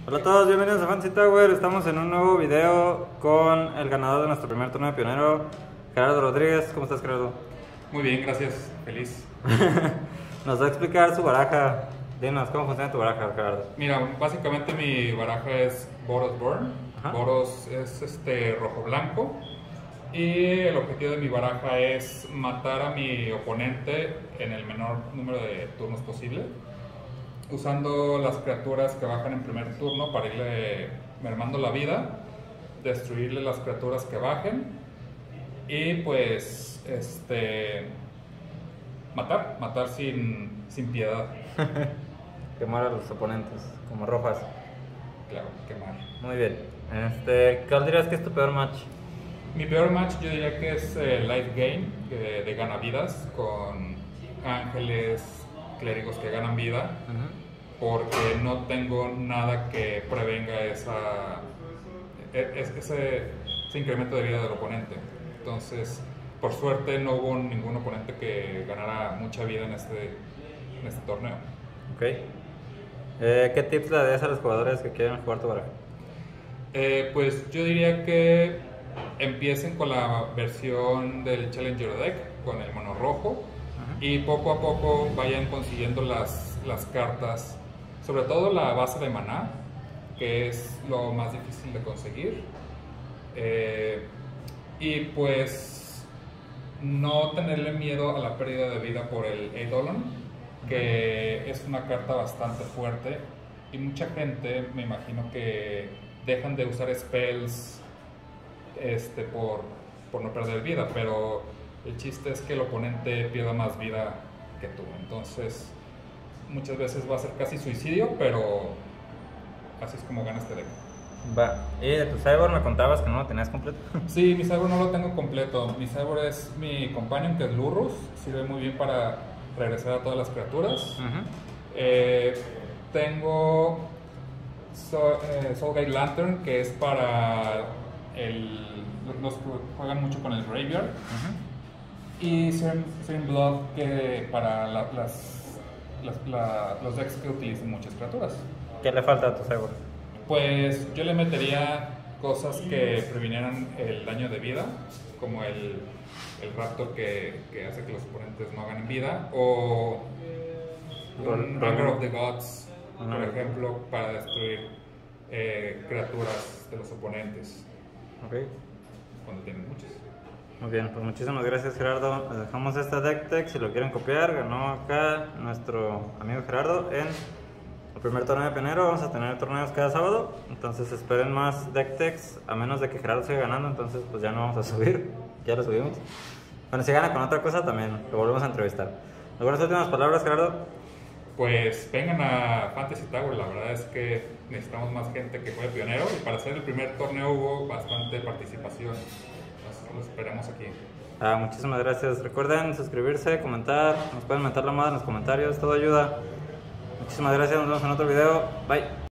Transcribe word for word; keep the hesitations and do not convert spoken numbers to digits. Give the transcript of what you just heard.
Hola a todos, bienvenidos a Fantasy Tower. Estamos en un nuevo video con el ganador de nuestro primer torneo de pionero, Gerardo Rodríguez. ¿Cómo estás, Gerardo? Muy bien, gracias, feliz. Nos va a explicar su baraja. Dinos, ¿cómo funciona tu baraja, Gerardo? Mira, básicamente mi baraja es Boros Burn. Ajá. Boros es este rojo-blanco. Y el objetivo de mi baraja es matar a mi oponente en el menor número de turnos posible, usando las criaturas que bajan en primer turno para irle mermando la vida, destruirle las criaturas que bajen y pues este matar, matar sin, sin piedad. Quemar a los oponentes, como rojas. Claro, quemar. Muy bien. Este, ¿cuál dirías que es tu peor match? Mi peor match yo diría que es el life game de, de ganavidas con ángeles, clérigos que ganan vida, Uh-huh. porque no tengo nada que prevenga esa, e- es- ese, ese incremento de vida del oponente. Entonces, por suerte no hubo ningún oponente que ganara mucha vida en este, en este torneo. Ok. Eh, ¿Qué tips le darías a los jugadores que quieren jugar tu baraja? Eh, pues yo diría que empiecen con la versión del Challenger Deck, con el mono rojo, Ajá. y poco a poco vayan consiguiendo las, las cartas, sobre todo la base de maná, que es lo más difícil de conseguir. Eh, y pues no tenerle miedo a la pérdida de vida por el Eidolon, que es una carta bastante fuerte, y mucha gente, me imagino que dejan de usar spells este, por, por no perder vida, pero el chiste es que el oponente pierda más vida que tú. Entonces, muchas veces va a ser casi suicidio, pero así es como gana este deck. Va. ¿Y de tu cyborg me contabas que no lo tenías completo? Sí, mi cyborg no lo tengo completo. Mi cyborg es mi companion, que es Lurrus. Sirve muy bien para regresar a todas las criaturas. Ujú. Eh, tengo So- eh, Soulgate Lantern, que es para el, los que juegan mucho con el Graveyard. Ujú. Y Serum, Serum Blood, que para la- las, las- la- los decks que utilizan muchas criaturas. ¿Qué le falta a tu cyborg? Pues yo le metería cosas que previnieran el daño de vida, como el, el Raptor que, que hace que los oponentes no ganen vida, o un Ranger of the Gods, por ejemplo, para destruir eh, criaturas de los oponentes Ok. cuando tienen muchas. Muy bien, pues muchísimas gracias, Gerardo. Les dejamos este deck tech, si lo quieren copiar. Ganó acá nuestro amigo Gerardo en el primer torneo de pionero. Vamos a tener torneos cada sábado, entonces esperen más deck techs, a menos de que Gerardo siga ganando, entonces pues ya no vamos a subir, ya lo subimos. Bueno, si gana con otra cosa también, lo volvemos a entrevistar. ¿Algunas últimas palabras, Gerardo? Pues vengan a Fantasy Tower, la verdad es que necesitamos más gente que juegue pionero, y para hacer el primer torneo hubo bastante participación. Entonces los esperamos aquí. Ah, muchísimas gracias. Recuerden suscribirse, comentar, nos pueden mentar la madre en los comentarios, todo ayuda. Muchísimas gracias, nos vemos en otro video. Bye.